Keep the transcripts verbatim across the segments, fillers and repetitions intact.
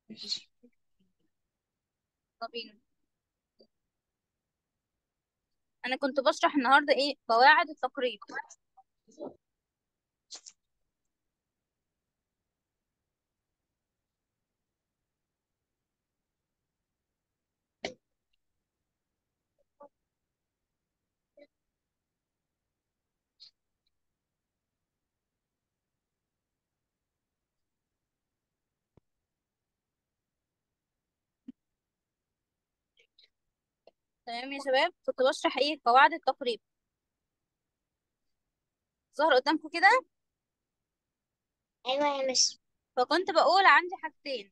طب بينا. انا كنت بشرح النهارده ايه قواعد التقريب. تمام يا شباب، كنت بشرح ايه قواعد التقريب. ظهر قدامكم كده. ايوه يا مس. فكنت بقول عندي حاجتين.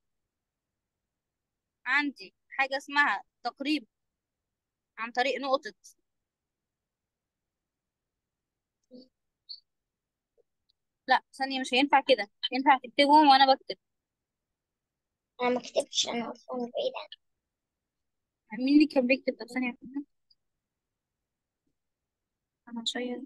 عندي حاجه اسمها تقريب عن طريق نقطه. لا ثانيه، مش هينفع كده، ينفع تكتبهم وانا بكتب. انا ما كتبتش، انا اصلا بعيدة. مين اللي كان بيكتب؟ طب ثانيه كده، انا شويه.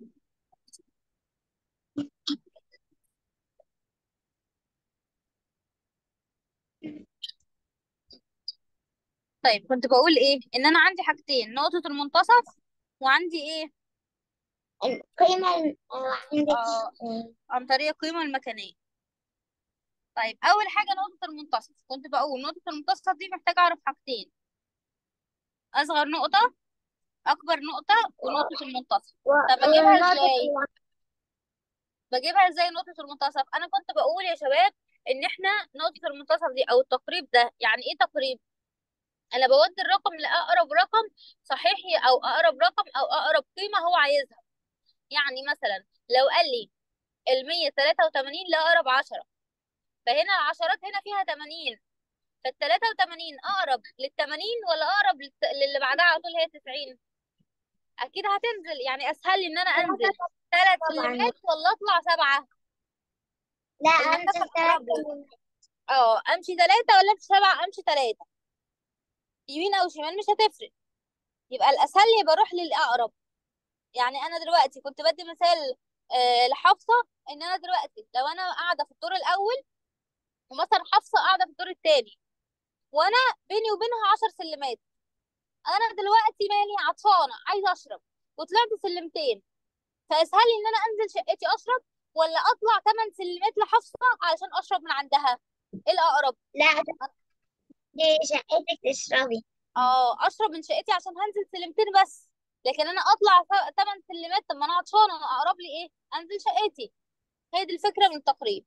طيب كنت بقول ايه، ان انا عندي حاجتين: نقطه المنتصف، وعندي ايه، القيمة ال- آه، عندك. آه آه، عن طريق القيمه المكانيه. طيب اول حاجه نقطه المنتصف، كنت بقول نقطه المنتصف دي محتاجه اعرف حاجتين: اصغر نقطه، اكبر نقطه، ونقطه المنتصف. طب و- بجيبها والنقطة ازاي؟ الوسط. بجيبها ازاي نقطه المنتصف؟ انا كنت بقول يا شباب ان احنا نقطه المنتصف دي او التقريب ده، يعني ايه تقريب؟ انا بودي الرقم لاقرب رقم صحيح، او اقرب رقم او اقرب قيمه هو عايزها. يعني مثلا لو قال لي ال مية وتلاتة وتمانين لاقرب عشرة، فهنا العشرات هنا فيها تمانين، فال تلاتة وتمانين اقرب لل تمانين ولا اقرب للت- للي بعدها على طول هي تسعين؟ اكيد هتنزل، يعني اسهل لي ان انا انزل ثلاثة ثلاث طبعا. سلمات ولا اطلع سبعه. لا، المسافه انزل ثلاثة الاقرب لي. من- اه امشي ثلاثه ولا امشي سبعه؟ امشي ثلاثه. يمين او شمال مش هتفرق، يبقى الاسهل لي بروح للاقرب. يعني انا دلوقتي كنت بدي مثال آه لحفصه، ان انا دلوقتي لو انا قاعده في الدور الاول، ومثلا حفصه قاعده في الدور الثاني، وانا بيني وبينها عشر سلمات، انا دلوقتي مالي عطشانه عايزه اشرب، وطلعت سلمتين، فاسهل لي ان انا انزل شقتي اشرب، ولا اطلع ثمان سلمات لحفصه علشان اشرب من عندها؟ ايه الاقرب؟ لا، دي شقتك تشربي. اه اشرب من شقتي عشان هنزل سلمتين بس. لكن انا اطلع ثمان سلمات، طب ما انا عطشانه، انا اقرب لي ايه؟ انزل شقتي. هي دي الفكره من التقريب.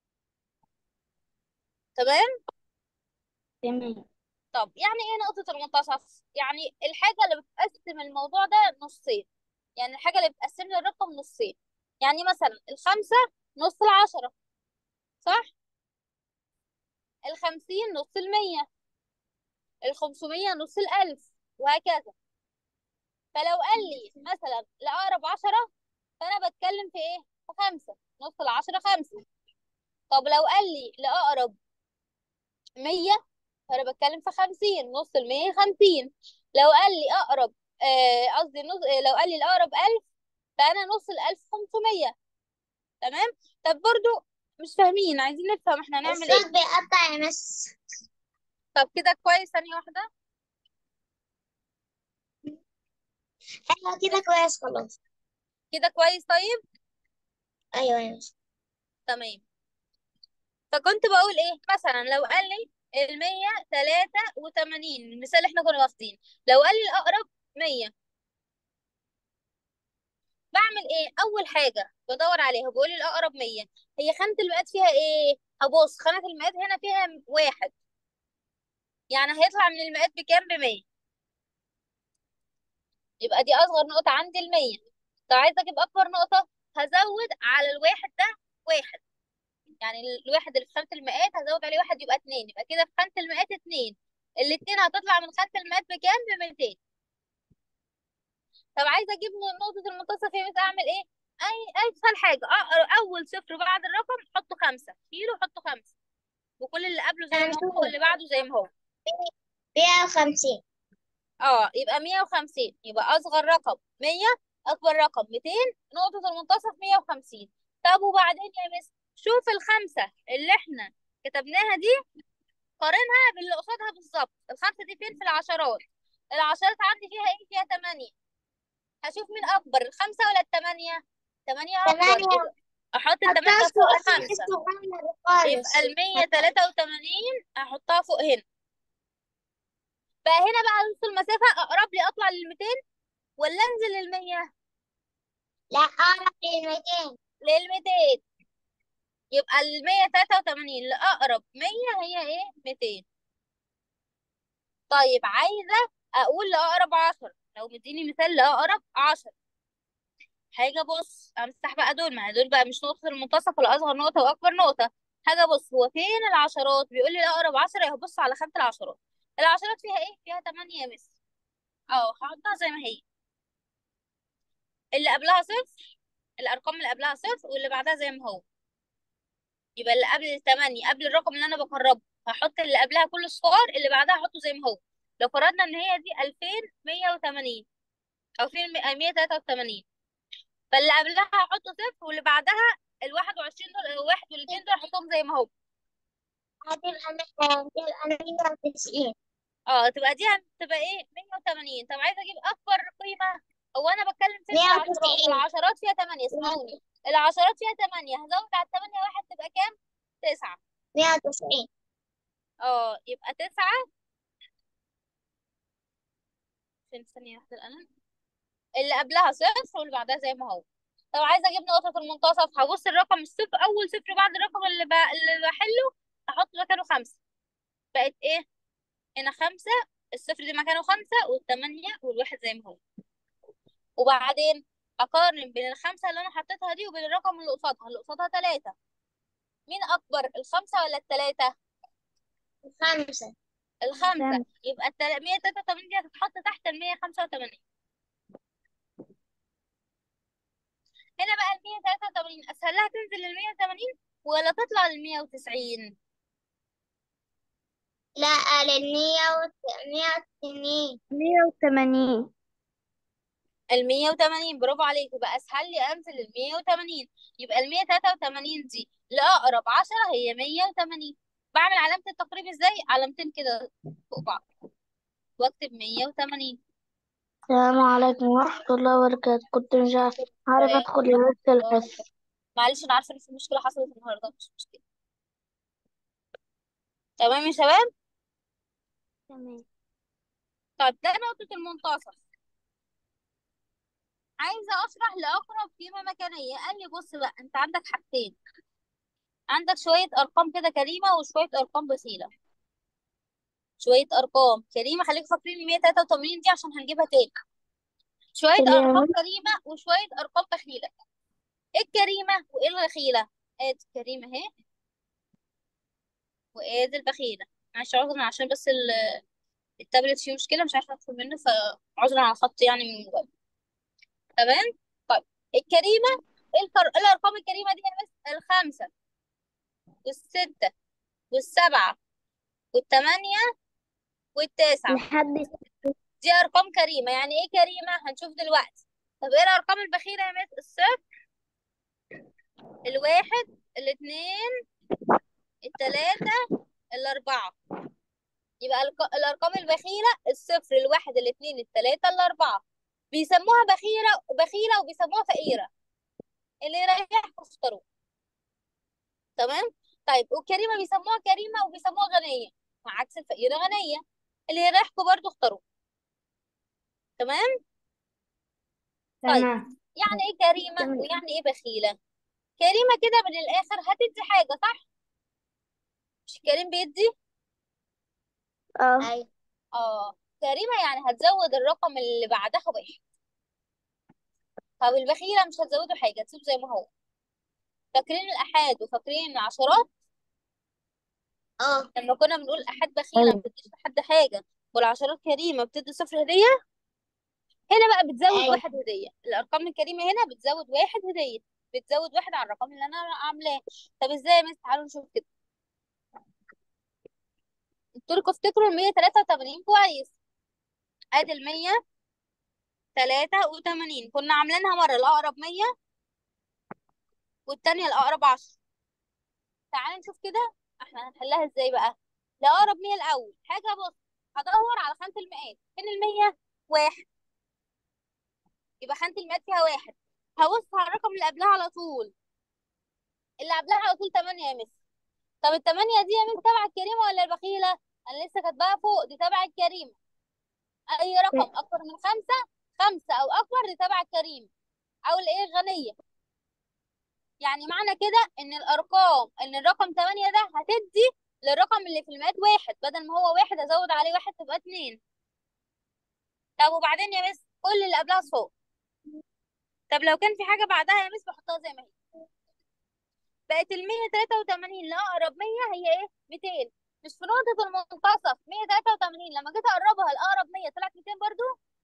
تمام. تمام. طب يعني ايه نقطه المنتصف؟ يعني الحاجه اللي بتقسم الموضوع ده نصين، يعني الحاجه اللي بتقسم لي الرقم نصين. يعني مثلا الخمسه نص العشرة، صح؟ الخمسين نص المية، الخمسمية نص الألف، وهكذا. فلو قال لي مثلا لأقرب عشرة، فأنا بتكلم في إيه؟ في خمسة، نص العشرة خمسة. طب لو قال لي لأقرب مية، فأنا بتكلم في خمسين، نص المية خمسين. لو قال لي أقرب آه، قصدي نص، آه، لو قال لي لأقرب ألف، فأنا نص الألف خمسمية. تمام. طب برضو مش فاهمين، عايزين نفهم احنا هنعمل ايه. الصوت بيقطع يا مس. طب كده كويس، ثانية واحدة. ايوه كده كويس خلاص. كده كويس طيب. ايوه يا مس. تمام. فكنت بقول ايه، مثلا لو قال لي ال مية وتلاتة وتمانين، المثال اللي احنا كنا واخدين، لو قال لي الاقرب مية، بعمل ايه؟ اول حاجه بدور عليها بقول الاقرب مية، هي خانه المئات فيها ايه؟ هبص خانه المئات هنا فيها واحد، يعني هيطلع من المئات بكام؟ ب مية. يبقى دي اصغر نقطه عندي ال مية. طب عايزه اجيب اكبر نقطه، هزود على الواحد ده واحد، يعني الواحد اللي في خانه المئات هزود عليه واحد يبقى اتنين، يبقى كده في خانه المئات اتنين. الاتنين هتطلع من خانه المئات بكام؟ ب ميتين. طب عايزه اجيب نقطه المنتصف، يا مس اعمل ايه؟ اي اسهل حاجه، أقرأ اول صفر بعد الرقم حطه خمسه، شيله حطه خمسه، وكل اللي قبله زي ما هو هنشوف. واللي بعده زي ما هو. مية وخمسين. اه يبقى مية وخمسين، يبقى اصغر رقم مية، اكبر رقم ميتين، نقطه المنتصف مية وخمسين. طب وبعدين يا مس، شوف الخمسه اللي احنا كتبناها دي قارنها باللي قصادها بالظبط. الخمسة دي فين؟ في العشرات. العشرات عندي فيها ايه؟ فيها تمانية. هشوف مين أكبر، الخمسة ولا التمانية؟ تمانية أكبر، ثمانية. يبقى أحط حطها التمانية فوق فوق الخمسة. الصغير يبقى خالص. المية تلاتة وتمانين أحطها فوق هنا. بقى هنا بقى نص المسافة، أقرب لي أطلع للميتين ولا أنزل للمية؟ لا، أقرب للميتين. للميتين. يبقى المية تلاتة وتمانين لأقرب مية هي ايه؟ ميتين. طيب عايزة أقول لأقرب عشرة، لو مديني مثال لأقرب عشرة. حاجة بص، أمسح بقى دول، ما هي دول بقى مش نقطة المنتصف ولا أصغر نقطة وأكبر نقطة. حاجة بص، هو فين العشرات؟ بيقول لي لأقرب عشرة، يبقى بص على خانة العشرات. العشرات فيها ايه؟ فيها تمانية مس. اه هحطها زي ما هي. اللي قبلها صفر، الأرقام اللي قبلها صفر واللي بعدها زي ما هو. يبقى اللي قبل التمانية، قبل الرقم اللي أنا بقربه، هحط اللي قبلها كل صفار، اللي بعدها هحطه زي ما هو. لو فرضنا إن هي دي ألفين ومية وتمانين أو في مية وتلاتة وتمانين، فاللي قبلها هحطه صفر، واللي بعدها الواحد وعشرين دول، واحد والاتنين دول هحطهم زي ما هو. هتبقى هتبقى مية وتسعين. اه تبقى دي هتبقى ايه؟ مية وتمانين. طب عايزة أجيب أكبر قيمة. هو أنا بتكلم فين؟ في مية العشرات. وتسعين. العشرات فيها تمانية، اسمعوني. العشرات فيها تمانية، هزود على التمانية واحد تبقى كام؟ تسعة. مية وتسعين. اه يبقى تسعة. فين؟ ثانية واحدة القلم. اللي قبلها صفر واللي بعدها زي ما هو. طب عايزه اجيب نقطه المنتصف، هبص الرقم الصفر، اول صفر بعد الرقم اللي ب... اللي بحله، احط مكانه خمسة. بقت ايه؟ هنا خمسة. الصفر دي مكانه خمسة، والثمانية والواحد زي ما هو. وبعدين اقارن بين الخمسة اللي انا حطيتها دي وبين الرقم اللي قصادها. اللي قصادها تلاتة. مين اكبر، الخمسة ولا التلاتة؟ خمسة. الخمسة. خمسة. يبقى التل... مية وتلاتة وتمانين دي هتتحط تحت ال مية وخمسة وتمانين. هنا بقى ال مية وتلاتة وتمانين اسهل لها تنزل لل مية وتمانين ولا تطلع لل مية وتسعين؟ لا، للمية وثمانين. مية وتمانين. المية وتمانين، برافو عليك. يبقى أسهل لي أنزل المية وتمانين. يبقى المية تلاتة وتمانين دي لأقرب عشرة هي مية وتمانين. بعمل علامة التقريب ازاي؟ علامتين كده فوق بعض، واكتب مية وتمانين. السلام عليكم ورحمة الله وبركاته. كنت مش عارف عارف تمام. أدخل لبس الحصة. معلش أنا عارفة إن في مشكلة حصلت النهاردة، مش مشكلة. تمام يا شباب. تمام. طيب ده نقطة المنتصف. عايزة أشرح لأقرب قيمة مكانية. قال لي بص بقى، أنت عندك حاجتين. عندك شوية أرقام كده كريمة وشوية أرقام بخيلة. شوية أرقام كريمة، خليكم فاكرين ال مية وتلاتة وتمانين دي عشان هنجيبها تاني. شوية أرقام اليوم. كريمة وشوية أرقام بخيلة. إيه الكريمة وإيه البخيلة؟ آدي الكريمة أهي، وآدي البخيلة. معلش عذرا عشان بس ال- التابلت فيه مشكلة، مش عارفة أدخل منه، فعذرا على الخط يعني من الموبايل. تمام؟ طيب الكريمة، إيه الكر... إيه الأرقام الكريمة دي يا مس؟ الخمسة والستة والسبعة والثمانية والتسعة. لحد دي أرقام كريمة. يعني إيه كريمة؟ هنشوف دلوقتي. طب إيه الأرقام البخيلة يا مس؟ الصفر، الواحد، الاتنين، التلاتة، الأربعة. يبقى الق- الأرقام البخيلة الصفر، الواحد، الاتنين، التلاتة، الأربعة. بيسموها بخيلة بخيلة وبيسموها فقيرة. اللي يريحكم اختاروه. تمام. طيب والكريمة بيسموها كريمة وبيسموها غنية، عكس الفقيرة غنية. اللي يريحكم برضو اختاروه. تمام. طيب تمام. يعني ايه كريمة تمام. ويعني ايه بخيلة؟ كريمة كده من الآخر هتدي حاجة، صح؟ مش الكريم بيدي؟ اه. أيوة. اه. كريمة يعني هتزود الرقم اللي بعدها واحد. طب البخيلة مش هتزوده حاجة، تسيبه زي ما هو. فاكرين الآحاد وفاكرين العشرات؟ اه. لما كنا بنقول آحاد بخيلة ما أيوة. بتديش لحد حاجة، والعشرات كريمة بتدي صفر هدية. هنا بقى بتزود أيوة. واحد هدية. الأرقام الكريمة هنا بتزود واحد هدية. بتزود واحد على الرقم اللي أنا عاملاه. طب ازاي يا مس؟ تعالوا نشوف كده. قلت لكم افتكروا ال مية وتلاتة وتمانين كويس. ادي ال مية وتلاتة وتمانين كنا عاملينها مرة الأقرب مية والتانية الأقرب عشرة. تعالوا نشوف كده احنا هنحلها ازاي بقى. لأقرب مية الأول. حاجة بص، هدور على خانة المئات. فين المية؟ واحد. يبقى خانة المئات فيها واحد. هبص على الرقم اللي قبلها على طول. اللي قبلها على طول تمانية يا مس. طب التمانية دي يا مس تبع الكريمة ولا البخيلة؟ أنا لسه كاتباها فوق، دي تبع الكريمة. أي رقم أكبر من خمسة، خمسة أو أكبر، دي تبع الكريمة أو الإيه الغنية. يعني معنى كده إن الأرقام، إن الرقم تمانية ده هتدي للرقم اللي في المئات واحد، بدل ما هو واحد أزود عليه واحد تبقى اتنين. طب وبعدين يا مس كل اللي قبلها صفار. طب لو كان في حاجة بعدها يا مس بحطها زي ما هي. بقت ال مية وتلاتة وتمانين لأقرب مية هي ايه؟ ميتين. مش في نقطة المنتصف مية وتلاتة وتمانين لما جيت أقربها لأقرب مية طلعت ميتين برضو؟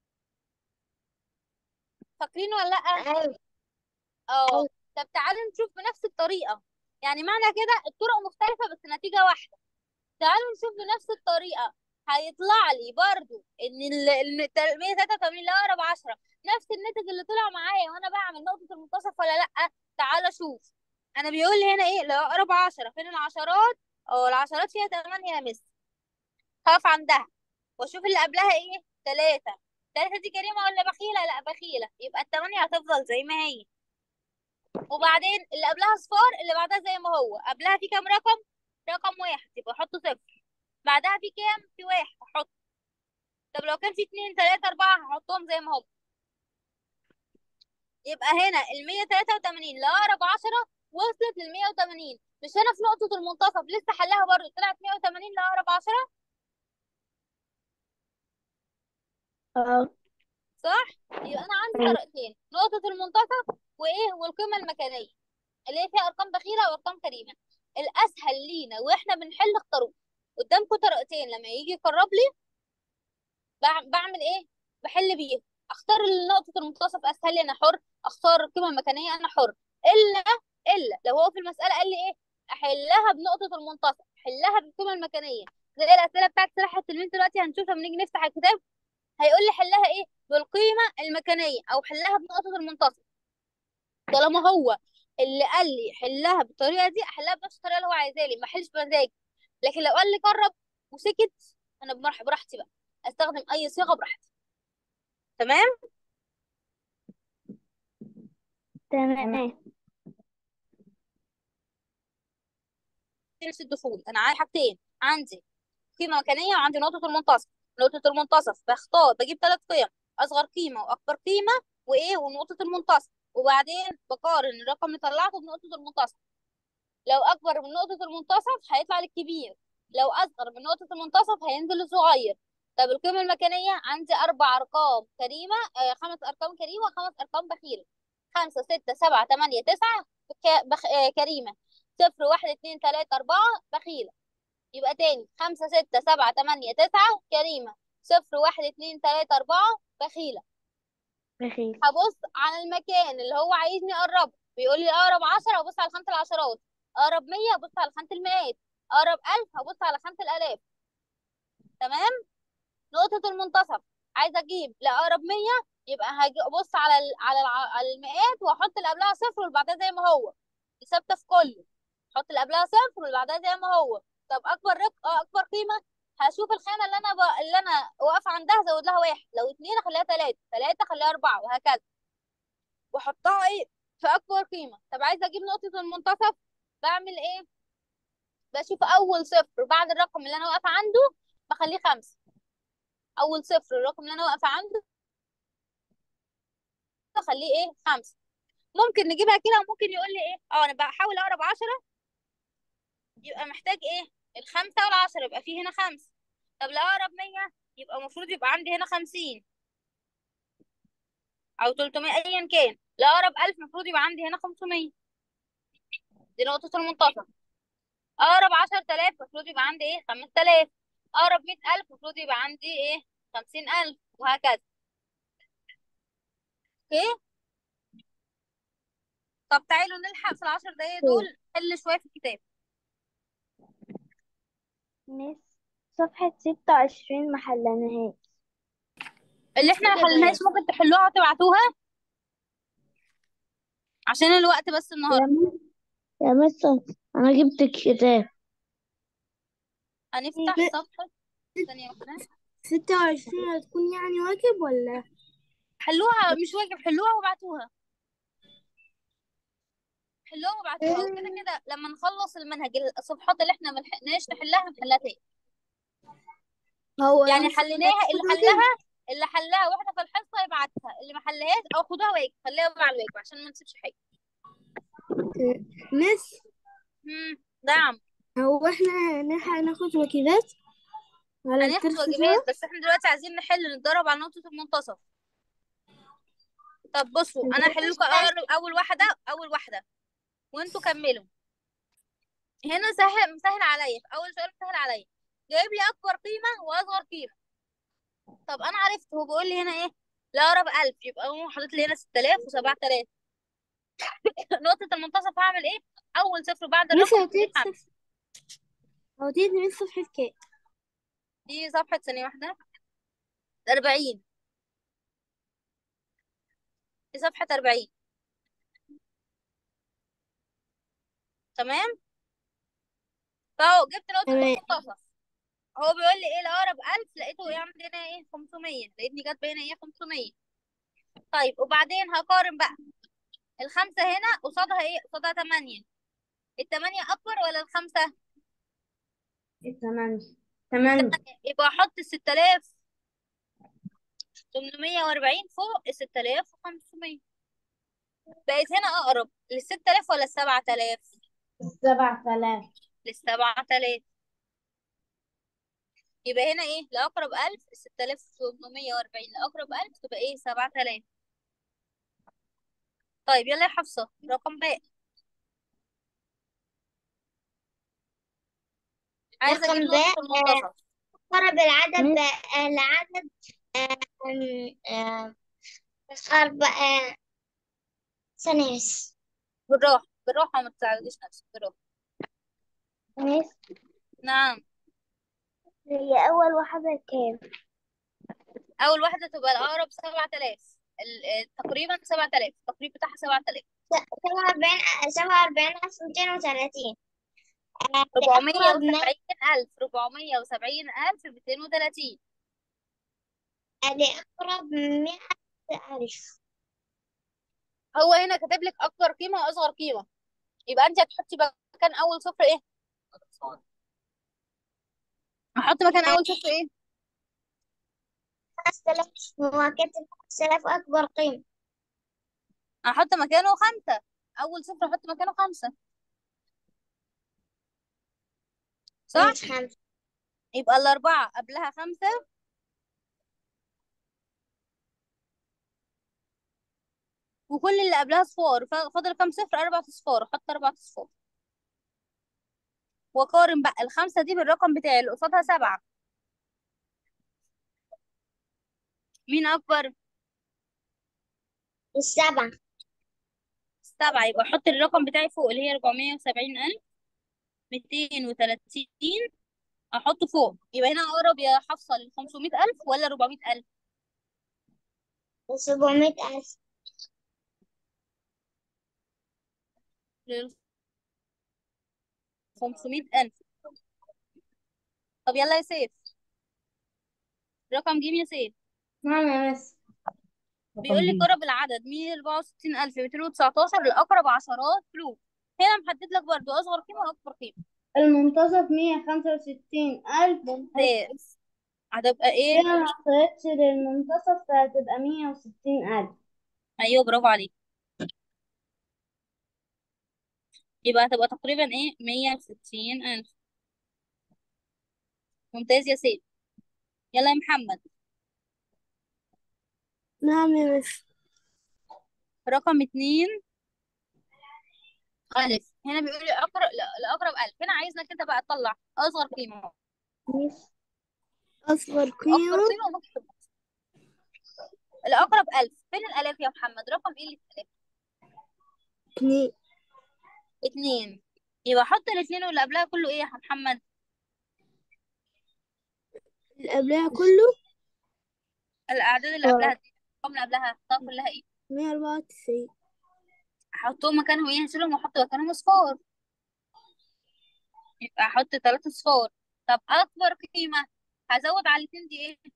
فاكرين ولا لأ؟ أيوة اه. أيوة. طب تعالوا نشوف بنفس الطريقة. يعني معنى كده الطرق مختلفة بس نتيجة واحدة. تعالوا نشوف بنفس الطريقة. هيطلع لي برضو ان ال ال- مية وتلاتة وتمانين لأقرب عشرة نفس الناتج اللي طلع معايا وانا بعمل نقطة المنتصف ولا لأ؟ تعالى شوف. انا بيقول لي هنا ايه؟ لأقرب عشرة. فين العشرات؟ اه العشرات فيها تمانية يا مس. هقف عندها واشوف اللي قبلها ايه؟ تلاتة. تلاتة دي كريمة ولا بخيلة؟ لا بخيلة. يبقى التمانية هتفضل زي ما هي. وبعدين اللي قبلها صفار، اللي بعدها زي ما هو. قبلها في كام رقم؟ رقم واحد، يبقى احط صفر. بعدها في كام؟ في واحد، احط. طب لو كان في اتنين تلاتة أربعة هحطهم زي ما هم. يبقى هنا ال مية وتلاتة وتمانين لأقرب عشرة وصلت لل مية وتمانين. مش هنا في نقطة المنتصف لسه حلها برضه طلعت مية وتمانين لأقرب عشرة؟ اه. صح؟ يبقى أنا عندي طريقتين، نقطة المنتصف وإيه؟ والقيمة المكانية اللي هي فيها أرقام بخيلة وأرقام كريمة. الأسهل لينا وإحنا بنحل اختاروه. قدامكم طريقتين لما يجي يقرب لي بع- بعمل ايه؟ بحل بيه. اختار نقطة المنتصف اسهل لي انا حر، اختار القيمة المكانية انا حر. الا الا لو هو في المسألة قال لي ايه؟ احلها بنقطة المنتصف، احلها بالقيمة المكانية. زي الاسئلة بتاعت سلاح التلميذ دلوقتي هنشوفها لما نيجي نفتح الكتاب. هيقول لي حلها ايه؟ بالقيمة المكانية او حلها بنقطة المنتصف. طالما هو اللي قال لي حلها بالطريقة دي احلها بنفس الطريقة اللي هو عايزها لي، ما احلش بمزاجي. لكن لو قال لي قرب وسكت، انا بمرح براحتي بقى استخدم اي صيغة براحتي. تمام. تمام. سلسلة الدخول انا عندي حاجتين، عندي قيمة مكانية وعندي نقطة المنتصف. نقطة المنتصف بختار بجيب ثلاث قيم، اصغر قيمة واكبر قيمة وايه ونقطة المنتصف. وبعدين بقارن الرقم اللي طلعته بنقطة المنتصف. لو اكبر من نقطة المنتصف هيطلع لي الكبير، لو اصغر من نقطة المنتصف هينزل الصغير. طب القيمة المكانية عندي اربع ارقام كريمة، آه خمس ارقام كريمة وخمس ارقام بخيلة. خمسة ستة سبعة تمانية تسعة ك- بخ... آه كريمة. صفر واحد اتنين تلاتة أربعة بخيلة. يبقى تاني خمسة ستة سبعة تمانية تسعة كريمة. صفر واحد اتنين تلاتة أربعة بخيلة. بخير. هبص على المكان اللي هو عايزني أقربه. بيقول لي أقرب عشرة هبص على خانة العشرات. أقرب مية هبص على خانة المئات. أقرب ألف هبص على خانة الآلاف. تمام. نقطة المنتصف عايزة أجيب لأقرب مية، يبقى هاجي أبص على ال على الع- على المئات وأحط اللي قبلها صفر واللي بعدها زي ما هو. دي ثابتة في كله. أحط اللي قبلها صفر واللي بعدها زي ما هو. طب أكبر رق... آه، أكبر قيمة، هشوف الخانة اللي أنا ب... اللي أنا واقفة عندها أزود لها واحد، لو اتنين أخليها تلاتة، تلاتة أخليها أربعة، وهكذا. واحطها ايه؟ في اكبر قيمه. طب عايزه اجيب نقطه المنتصف، بعمل ايه؟ بشوف اول صفر بعد الرقم اللي انا واقفه عنده بخليه خمسة. اول صفر الرقم اللي انا واقفه عنده بخليه ايه؟ خمسة. ممكن نجيبها كده وممكن يقول لي ايه؟ اه انا بحاول اقرب عشرة، يبقى محتاج ايه؟ الخمسة والعشرة، يبقى فيه هنا خمسة. طب لو اقرب مية يبقى المفروض يبقى عندي هنا خمسين او تلتمية ايا كان. لو اقرب ألف المفروض يبقى عندي هنا خمسمية. دي نقطة المنتصف. اقرب عشرة آلاف المفروض يبقى عندي ايه؟ خمسة آلاف. اقرب مية ألف المفروض يبقى عندي ايه؟ خمسين ألف، وهكذا. اوكي. طب تعالوا نلحق في العشر دقايق دول نحل شوية في الكتاب. مس صفحة ستة وعشرين ما حلناهاش. اللي احنا ما حلناش ممكن تحلوها وتبعتوها عشان الوقت بس يا النهارده. مس يا مس أنا جبت الكتاب. هنفتح ب- صفحة. ثانية واحدة. ستة وعشرين هتكون يعني واجب ولا؟ حلوها، مش واجب، حلوها وابعتوها. حلوها وابعتوها، وكده كده لما نخلص المنهج الصفحات اللي احنا ملحقناش نحلها هنحلها تاني. هو يعني يعني حليناها، اللي هتاخد واجب؟ حلها اللي حلها واحدة في الحصة يبعتها، اللي ما حلهاش او خدوها واجب خليها مع الواجب عشان ما نسيبش حاجة. مس، امم نعم. هو احنا هنلحق ناخد واجبات على هناخد الترم واجبات، سوا؟ بس احنا دلوقتي عايزين نحل نتدرب على نقطة المنتصف. طب بصوا، انا هحل لكم اول اول واحدة اول واحدة وانتوا كملوا. هنا سهل مسهل عليا، في اول سؤال مسهل عليا، جايب لي اكبر قيمة واصغر قيمة. طب انا عرفت، هو بيقول لي هنا ايه؟ لا اقرب ألف، يبقى هو حاطط لي هنا ستة آلاف و7000. نقطة المنتصف هعمل ايه؟ اول صفر بعد مس، الرقم هتيجي الكبير هعمل. صف هتيجي من صفحة كام؟ دي صفحة ثانية واحدة. أربعين. دي صفحة أربعين. تمام. فهو جبت نقطة تمام. المنتصف. هو بيقول لي ايه؟ الأقرب ألف، لقيته ايه عندنا؟ ايه؟ خمسمية. لقيتني جت هنا ايه؟ خمسمية. طيب وبعدين هقارن بقى. الخمسة هنا قصادها ايه؟ قصادها تمانية. التمانية أكبر ولا الخمسة؟ تمام. تمام. يبقى أحط الستة آلاف تمنمية وأربعين فوق الستة آلاف وخمسمية. بقيت هنا أقرب للستة آلاف ولا السبعة آلاف؟ سبعة آلاف. للسبعة آلاف. يبقى هنا ايه؟ لأقرب ألف ستة آلاف تمنمية وأربعين، لأقرب ألف تبقى ايه؟ سبعة آلاف. طيب يلا يا حفصة، رقم باقي. عايزة أجيب رقم نقطة باء. المنتصف. قرب العدد ب- العدد آه، آه، أربعة. ثانية بس. بالراحة بالراحة، وما تزعليش نفسك، بالراحة. مس، نعم. هي أول واحدة كام؟ أول واحدة تبقى الأقرب سبعة آلاف. ال- ال- تقريبا سبعة آلاف، التقريب بتاعها سبعة آلاف. سبعة وأربعين سبعة وأربعين ألف ميتين وثلاثين. ربعمية لأقرب ما وسبعين ألف ربعمية وسبعين ألف ميتين وتلاتين. لأقرب مئة ألف. هو هنا كاتب لك أكبر قيمة وأصغر قيمة، يبقى أنت هتحطي مكان أول صفر إيه؟ هحط مكان أول صفر إيه؟ خمسة آلاف. هو كاتب خمسة آلاف أكبر قيمة. هحط مكانه خمسة. أول صفر هحط مكانه خمسة. صح؟ مش خمسة. يبقى الأربعة قبلها خمسة، وكل اللي قبلها صفار. ف- فاضل كام صفر؟ أربع أصفار. أحط أربع أصفار وأقارن بقى الخمسة دي بالرقم بتاعي اللي قصادها سبعة. مين أكبر؟ السبعة. السبعة. يبقى أحط الرقم بتاعي فوق اللي هي ربعمية وسبعين ألف ميتين وتلاتين. أحطه فوق. يبقى هنا أقرب يا حفصة للخمسمية ألف ولا ربعمية ألف؟ سبعمية ألف. للخمسمية ألف. طب يلا يا سيف، رقم جيم يا سيف. نعم يا مس. بيقول رقم لي جيم. قرب العدد مية وأربعة وستين ألف ميتين وتسعتاشر لأقرب عشرات فلوس. هنا محدد لك برضو أصغر قيمة وأكبر قيمة. المنتصف مية خمسة وستين ألف. ممتاز. هتبقى ايه؟ كده ما وصلتش للمنتصف، فهتبقى مية وستين ألف. ايوه برافو عليك. يبقى هتبقى تقريبا ايه؟ مية وستين ألف. ممتاز يا سيف. يلا يا محمد، نعم يا مس. رقم اتنين ألف. هنا بيقول لي أقرب لأقرب ألف. هنا عايزنك أنت بقى تطلع أصغر قيمة مس، أصغر وأكبر قيمة قيمة ونقطة النص. الأقرب ألف. فين الآلاف يا محمد؟ رقم ايه اللي في الآلاف؟ اتنين. اتنين. يبقى حط الاتنين واللي قبلها كله ايه يا محمد؟ اللي قبلها كله الأعداد اللي اه قبلها دي، الأرقام اللي قبلها حطها كلها ايه؟ مية أربعة وتسعين. أحطهم مكانهم ايه؟ هشيلهم وأحط مكانهم صفار. يبقى أحط تلاتة صفار. طب اكبر قيمة هزود على الاتنين دي ايه؟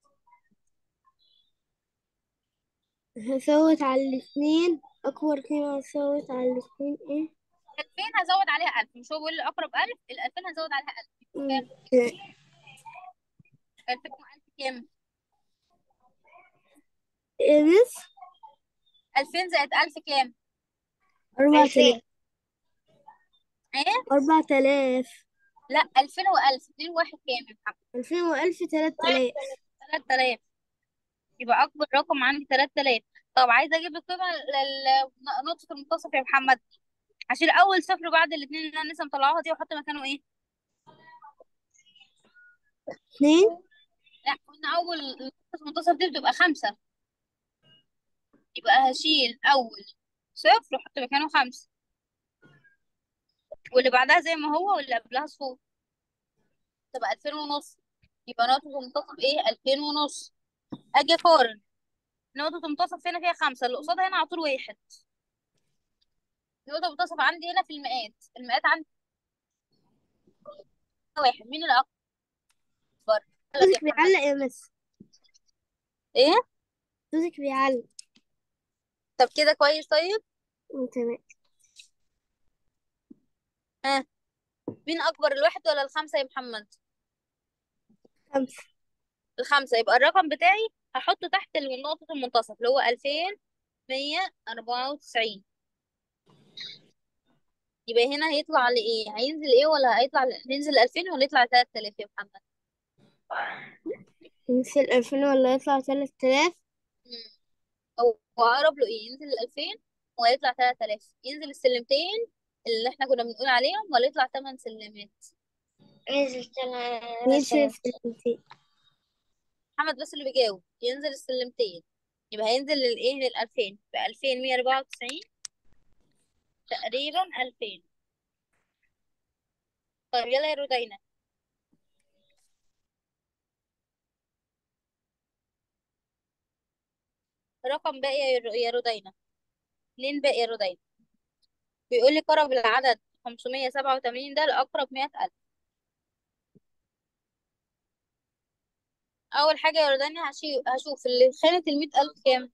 هصوت على الاثنين. أكبر قيمة هصوت على الاثنين ايه؟ ألفين هزود عليها ألف، مش هو بيقول لي اقرب ألف؟ ال ألفين هزود عليها ألف يبقى مم. كام؟ ألفين و1000 كام؟ إيه بس؟ ألفين زائد ألف كام؟ أربعة آلاف. ألفين. ايه؟ أربعة آلاف. لا، ألفين و1000 اتنين واحد كام يا محمد؟ ألفين وألف تلات آلاف. تلات آلاف. يبقى اكبر رقم عندي تلات آلاف. طب عايزه اجيب القيمه لنقطه المنتصف يا محمد. هشيل اول صفر بعد الاثنين اللي انا لسه مطلعوها دي واحط مكانه ايه؟ اتنين. لا، قلنا اول نقطه المنتصف دي بتبقى خمسة. يبقى هشيل اول صفر واحط مكانه خمسة، واللي بعدها زي ما هو واللي قبلها صفر، تبقى ألفين ونص. يبقى نقطه المنتصف ايه؟ ألفين ونص. اجي اقارن نقطه المنتصف هنا فيها خمسة، اللي قصادها هنا على طول واحد. نقطه المنتصف عندي هنا في المئات، المئات عندي واحد. مين الاكبر؟ قال لك يا صوتك محمد. بيعلق يا مس. ايه؟ صوتك بيعلق. طب كده كويس طيب. مم، تمام. ها، مين اكبر، الواحد ولا الخمسة يا محمد؟ خمسة. الخمسة. يبقى الرقم بتاعي هحطه تحت نقطة المنتصف اللي هو ألفين ومية وأربعة وتسعين. يبقى هنا هيطلع لإيه؟ هينزل إيه؟ ولا هيطلع ننزل ألفين ولا يطلع تلات آلاف يا محمد؟ ينزل ألفين ولا يطلع تلات آلاف؟ مم. هو هو أقرب له إيه؟ ينزل الألفين ولا يطلع تلات آلاف؟ ينزل السلمتين اللي احنا كنا بنقول عليهم ولا يطلع تمن سلمات؟ نزل تلات ينزل آلاف. السلمتين. محمد بس اللي بيجاوب. ينزل السلمتين. يبقى هينزل للإيه؟ للألفين. يبقى ألفين مية وأربعة وتسعين تقريبا ألفين. طيب يلا يا رودينا. رقم باقي يا رو- يا رودينا. اتنين باقي يا رودينا. بيقول لي قرب العدد خمسمية وسبعة وتمانين ده لأقرب مئة ألف. أول حاجة يا رودينا هشي- هشوف اللي في خانة المئة ألف كام.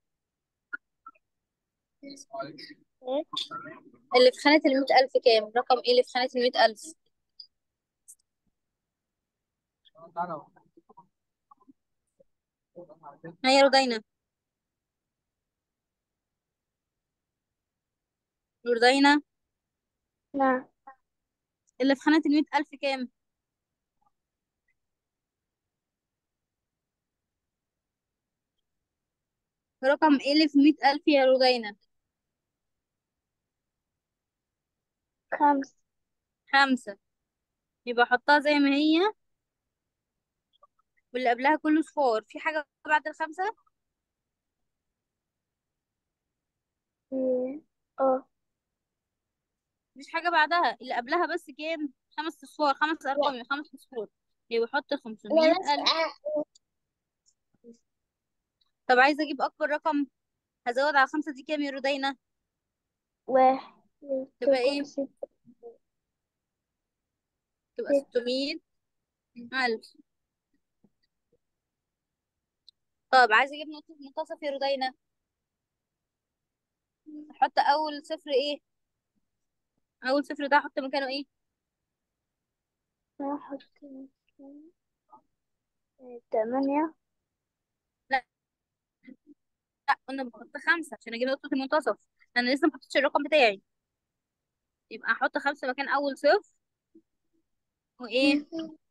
إيه؟ اللي في خانة المئة ألف كام؟ رقم ايه اللي في خانة المئة ألف؟ ها يا رودينا. رودينا. نعم. اللي في خانة المئة ألف كام؟ رقم ايه اللي في مئة ألف يا رودينا؟ خمسة. خمسة. يبقى حطها زي ما هي، واللي قبلها كله صفار. في حاجة بعد الخمسة؟ إيه. اه. مفيش حاجة بعدها، اللي قبلها بس كام؟ خمس صفار، خمس أرقام، خمس صفار. يبقى حط أنا خمسمية بس ألف. طب عايزة أجيب أكبر رقم، هزود على خمسة دي كام يا رودينا؟ واحد. تبقى تكون ايه؟ ستة. تبقى ستة. ستمية ألف. طب عايزة أجيب نقطة منتصف يا رودينا. أحط أول صفر ايه؟ أول صفر ده أحط مكانه ايه؟ واحد. اتنين، تمانية. لا، لا، قلنا بحط خمسة عشان أجيب نقطة المنتصف. أنا لسه محطتش الرقم بتاعي. يبقى أحط خمسة مكان أول صفر، وإيه،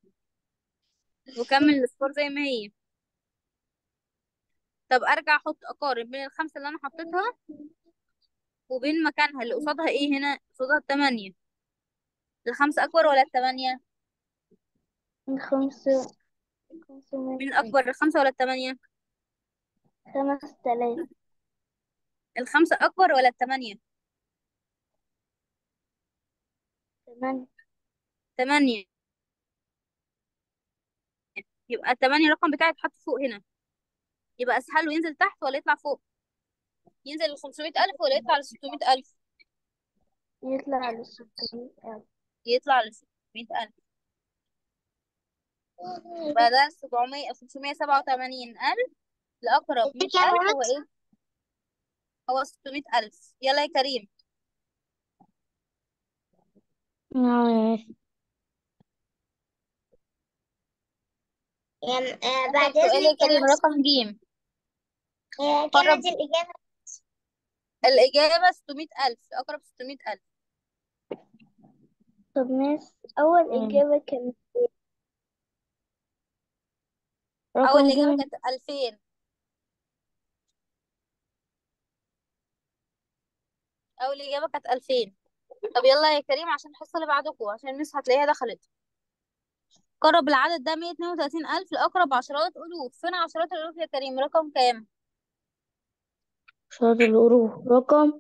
وكمل الأصفار زي ما هي. طب أرجع أحط أقارن بين الخمسة اللي أنا حطيتها وبين مكانها اللي قصادها ايه. هنا قصادها التمانية. الخمسة أكبر ولا التمانية؟ خمسة. خمسمية. مين أكبر، الخمسة ولا التمانية؟ خمس تلاف. الخمسة أكبر ولا التمانية؟ تمانية. تمانية. يبقى التمانية الرقم بتاعي اتحط فوق هنا. يبقى أسهل له ينزل تحت ولا يطلع فوق؟ ينزل ل خمسمية ألف ولا يطلع ل ستمية ألف؟ يطلع لستمية ألف. يطلع ل ستمية ألف. يبقى ده سبعمية خمسمية سبعة وتمانين ألف. الأقرب دي مية كام ألف. هو ونص؟ إيه؟ هو ستمية ألف. يلا يا كريم. ماشي. يعني آه آخر بعد سؤال يا إذنك كريم، كان رقم جيم. آه قرب. كانت الإجابة. الإجابة ستمية ألف. الأقرب ستمية ألف. طب مس أول مم. إجابة كانت أول رقم إجابة جيم. كانت ألفين. أول إجابة كانت ألفين. طب يلا يا كريم عشان الحصة اللي بعدكم، عشان الناس هتلاقيها دخلت. قرب العدد ده مية اتنين وتلاتين ألف. الأقرب عشرات ألوف. فين عشرات الألوف يا كريم؟ رقم كام؟ شهادة الألوف رقم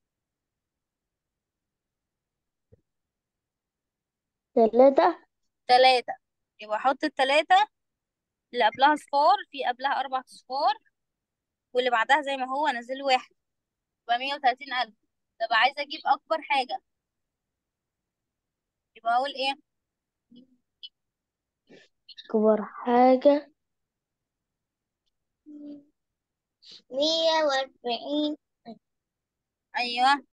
ثلاثة. تلاتة. يبقى أحط التلاتة اللي قبلها صفار، في قبلها أربع صفار، واللي بعدها زي ما هو نزل واحد. يبقى مية وتلاتين ألف. طب عايزة أجيب أكبر حاجة، يبقى أقول إيه؟ أكبر حاجة مية وأربعين. أيوه.